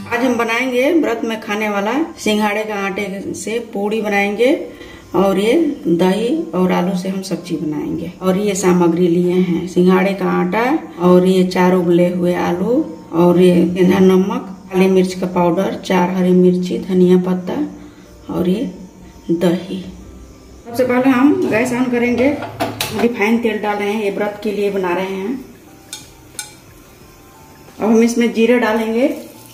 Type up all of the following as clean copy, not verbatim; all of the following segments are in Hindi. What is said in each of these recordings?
आज हम बनाएंगे व्रत में खाने वाला सिंघाड़े का आटे से पूड़ी बनाएंगे और ये दही और आलू से हम सब्जी बनाएंगे। और ये सामग्री लिए हैं सिंघाड़े का आटा और ये 4 उबले हुए आलू और ये सेंधा नमक, काली मिर्च का पाउडर, 4 हरी मिर्ची, धनिया पत्ता और ये दही। सबसे पहले हम गैस ऑन करेंगे। रिफाइंड तेल डाल रहे हैं, ये व्रत के लिए बना रहे हैं। अब हम इसमें जीरा डालेंगे।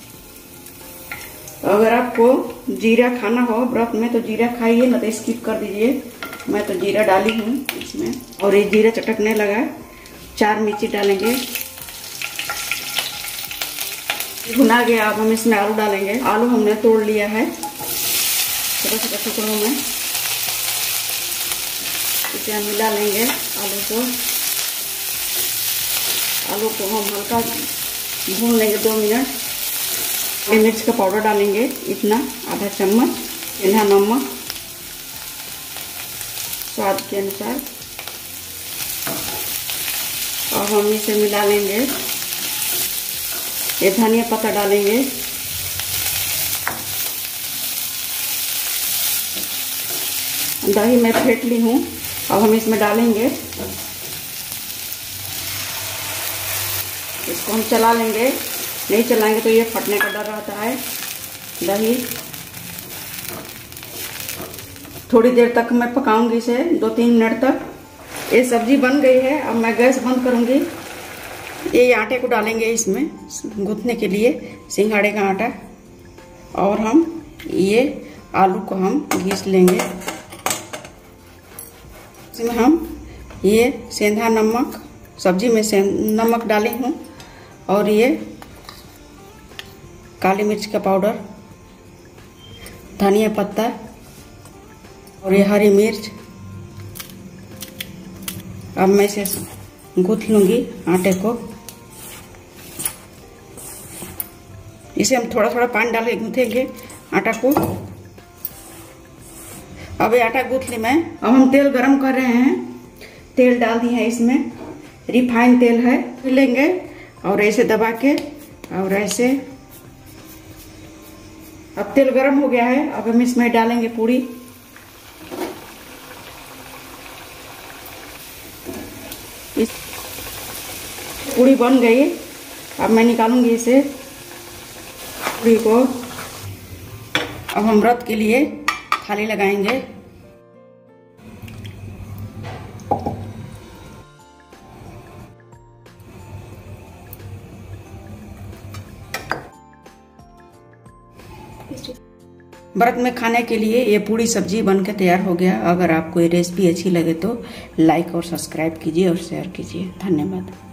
अगर आपको जीरा खाना हो व्रत में तो जीरा खाइए, न तो स्किप कर दीजिए। मैं तो जीरा डाली हूँ इसमें। और ये जीरा चटकने लगा, 4 मिर्ची डालेंगे। भुना गया। अब हम इसमें आलू डालेंगे। आलू हमने तोड़ लिया है छोटे छोटे टुकड़ों में। इसे हम मिला लेंगे आलू को हम हल्का भून लेंगे 2 मिनट। मिर्च का पाउडर डालेंगे इतना, आधा चम्मच। सेंधा नमक स्वाद के अनुसार। और हम इसे मिला लेंगे। ये धनिया पत्ता डालेंगे। दही मैं फेंट ली हूँ। अब हम इसमें डालेंगे। इसको हम चला लेंगे, नहीं चलाएंगे तो ये फटने का डर रहता है। दही थोड़ी देर तक मैं पकाऊंगी इसे, 2-3 मिनट तक। ये सब्जी बन गई है। अब मैं गैस बंद करूंगी। ये आटे को डालेंगे इसमें गूंथने के लिए, सिंघाड़े का आटा। और हम ये आलू को हम घिस लेंगे। इसमें हम ये सेंधा नमक, सब्जी में नमक डाली हूँ, और ये काली मिर्च का पाउडर, धनिया पत्ता और ये हरी मिर्च। अब मैं इसे गूंथ लूंगी आटे को। इसे हम थोड़ा थोड़ा पानी डाल के गूंथेंगे आटा को। अब ये आटा गूंथ ली मैं। अब हम तेल गरम कर रहे हैं। तेल डाल दिए हैं इसमें, रिफाइंड तेल है। लेंगे और ऐसे दबा के और ऐसे। अब तेल गरम हो गया है। अब हम इसमें डालेंगे पूड़ी। इस पूड़ी बन गई। अब मैं निकालूंगी इसे पूड़ी को। अब हम व्रत के लिए थाली लगाएंगे। व्रत में खाने के लिए ये पूरी सब्जी बनकर तैयार हो गया। अगर आपको ये रेसिपी अच्छी लगे तो लाइक और सब्सक्राइब कीजिए और शेयर कीजिए। धन्यवाद।